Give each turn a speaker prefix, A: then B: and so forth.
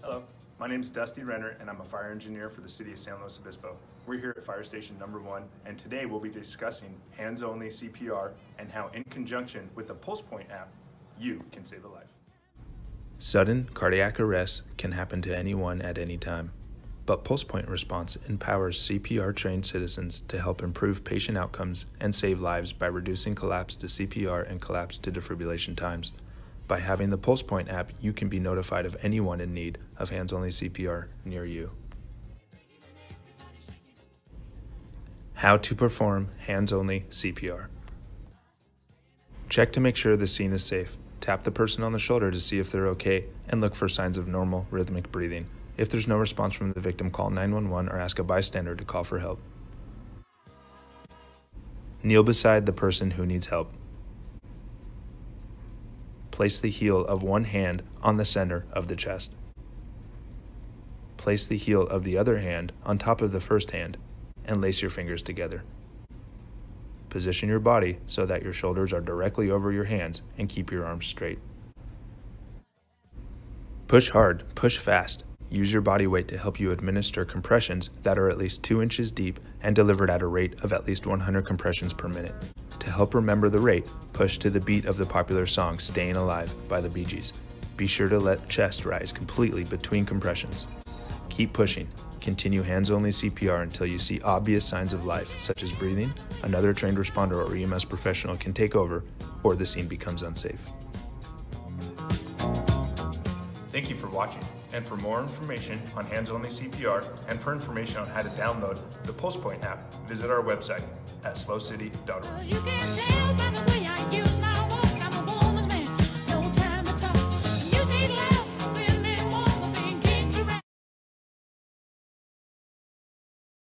A: Hello, my name is Dusty Renner and I'm a fire engineer for the City of San Luis Obispo. We're here at Fire Station Number 1 and today we'll be discussing hands-only CPR and how in conjunction with the PulsePoint app, you can save a life.
B: Sudden cardiac arrest can happen to anyone at any time, but PulsePoint Response empowers CPR-trained citizens to help improve patient outcomes and save lives by reducing collapse to CPR and collapse to defibrillation times. By having the PulsePoint app, you can be notified of anyone in need of hands-only CPR near you. How to perform hands-only CPR. Check to make sure the scene is safe. Tap the person on the shoulder to see if they're okay and look for signs of normal rhythmic breathing. If there's no response from the victim, call 911 or ask a bystander to call for help. Kneel beside the person who needs help. Place the heel of one hand on the center of the chest. Place the heel of the other hand on top of the first hand and lace your fingers together. Position your body so that your shoulders are directly over your hands and keep your arms straight. Push hard, push fast. Use your body weight to help you administer compressions that are at least 2 inches deep and delivered at a rate of at least 100 compressions per minute. To help remember the rate, push to the beat of the popular song Staying Alive by the Bee Gees. Be sure to let chest rise completely between compressions. Keep pushing. Continue hands-only CPR until you see obvious signs of life, such as breathing, another trained responder or EMS professional can take over, or the scene becomes unsafe.
A: Thank you for watching, and for more information on hands-only CPR and for information on how to download the PulsePoint app, visit our website at slocity.org.